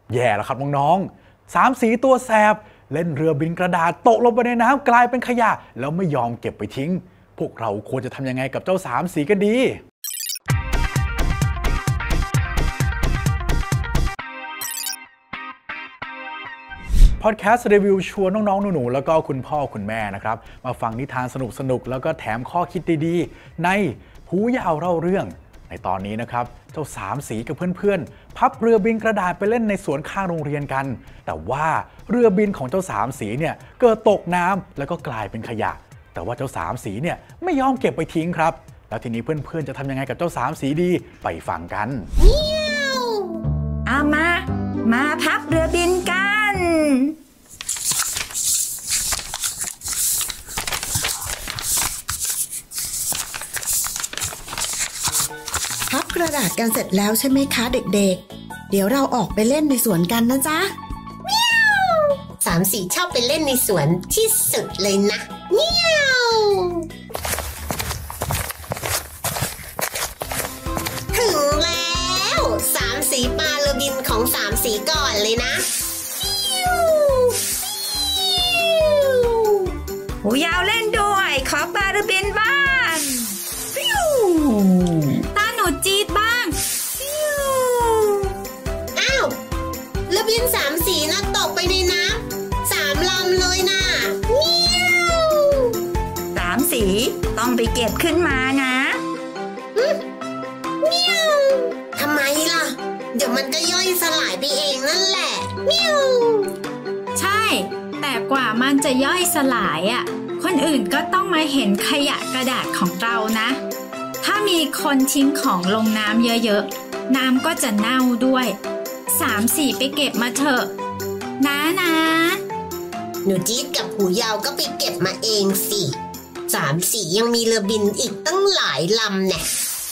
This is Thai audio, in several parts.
แย่แล้วครับน้องๆ3 สีตัวแสบเล่นเรือบินกระดาษตกลงไปในน้ำกลายเป็นขยะแล้วไม่ยอมเก็บไปทิ้งพวกเราควรจะทำยังไงกับเจ้า3 สีกันดีพอดแคสต์รีวิวชวนน้องๆหนูๆแล้วก็คุณพ่อคุณแม่นะครับมาฟังนิทานสนุกๆแล้วก็แถมข้อคิดดีๆในหูยาวเล่าเรื่องในตอนนี้นะครับเจ้า3 สีกับเพื่อนๆพับเรือบินกระดาษไปเล่นในสวนข้างโรงเรียนกันแต่ว่าเรือบินของเจ้า3 สีเนี่ยเกิดตกน้ำแล้วก็กลายเป็นขยะแต่ว่าเจ้า3 สีเนี่ยไม่ยอมเก็บไปทิ้งครับแล้วทีนี้เพื่อนๆจะทำยังไงกับเจ้า3 สีดีไปฟังกันเอามาพับเรือบินกันพับกระดาษกันเสร็จแล้วใช่ไหมคะเด็กๆเดี๋ยวเราออกไปเล่นในสวนกันนะจ๊ะ 3 สีชอบไปเล่นในสวนที่สุดเลยนะเมียวถึงแล้ว3 สีปาเรือบินของ3 สีก่อนเลยนะหูยาวเล่นด้วยขอปาเรือบินบ้างตาหนูจี๊ดบ้างอ้าวเรือบิน3 สีน่ะตกไปในน้ำ3 ลำเลยนะเมียว 3 สีต้องไปเก็บขึ้นมานะเมียวทำไมล่ะเดี๋ยวมันก็ย่อยสลายไปเองนั่นแหละเมียวใช่แต่กว่ามันจะย่อยสลายอ่ะคนอื่นก็ต้องมาเห็นขยะกระดาษของเรานะถ้ามีคนทิ้งของลงน้ำเยอะๆน้ำก็จะเน่าด้วย3 สีไปเก็บมาเถอะนะหนูจี๊ดกับหูยาวก็ไปเก็บมาเองสิ3 สียังมีเรือบินอีกตั้งหลายลำแน่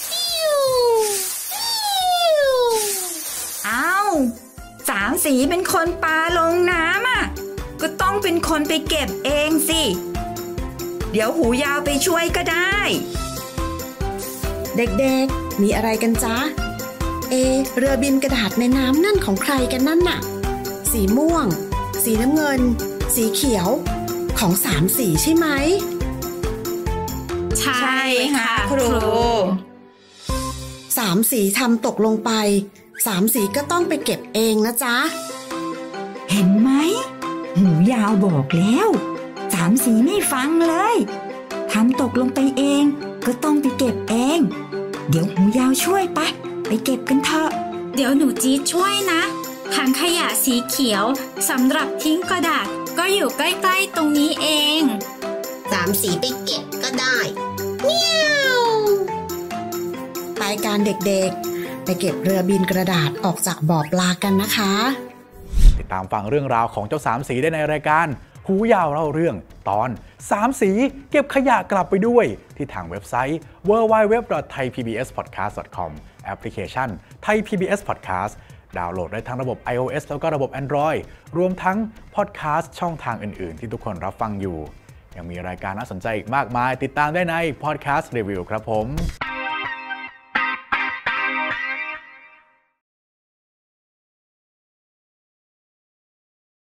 อ้าว3 สีเป็นคนปาลงน้ำอ่ะก็ต้องเป็นคนไปเก็บเองสิเดี๋ยวหูยาวไปช่วยก็ได้เด็กๆมีอะไรกันจ๊ะเรือบินกระดาษในน้ำนั่นของใครกันนั่นน่ะสีม่วงสีน้ำเงินสีเขียวของ3 สีใช่ไหมใช่ค่ะครู 3 สีทำตกลงไป3 สีก็ต้องไปเก็บเองนะจ๊ะเห็นไหมหูยาวบอกแล้ว3 สีไม่ฟังเลยทำตกลงไปเองก็ต้องไปเก็บเองเดี๋ยวหูยาวช่วยไปเก็บกันเถอะเดี๋ยวหนูจี๊ดช่วยนะถังขยะสีเขียวสำหรับทิ้งกระดาษก็อยู่ใกล้ๆตรงนี้เอง 3 สีไปเก็บก็ได้เมียวไปการเด็กๆไปเก็บเรือบินกระดาษออกจากบ่อปลากันนะคะติดตามฟังเรื่องราวของเจ้า3 สีได้ในรายการหูยาวเล่าเรื่องตอน3 สีเก็บขยะกลับไปด้วยที่ทางเว็บไซต์ www.thaipbspodcast.com แอปพลิเคชัน Thai PBS Podcast ดาวน์โหลดได้ทั้งระบบ iOS แล้วก็ระบบ Android รวมทั้งพอดแคสต์ช่องทางอื่นๆที่ทุกคนรับฟังอยู่ยังมีรายการน่าสนใจอีกมากมายติดตามได้ใน Podcast Review ครับผม